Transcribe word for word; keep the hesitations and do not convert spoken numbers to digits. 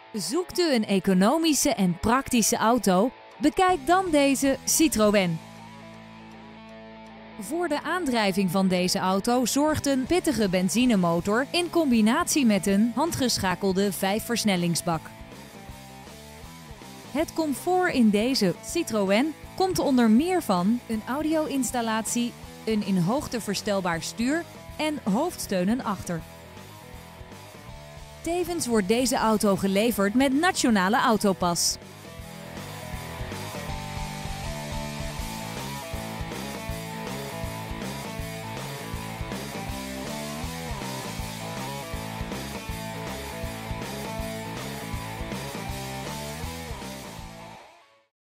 Zoekt u een economische en praktische auto? Bekijk dan deze Citroën. Voor de aandrijving van deze auto zorgt een pittige benzinemotor in combinatie met een handgeschakelde vijfversnellingsbak. Het comfort in deze Citroën komt onder meer van een audio-installatie, een in hoogte verstelbaar stuur en hoofdsteunen achter. Tevens wordt deze auto geleverd met Nationale Autopas.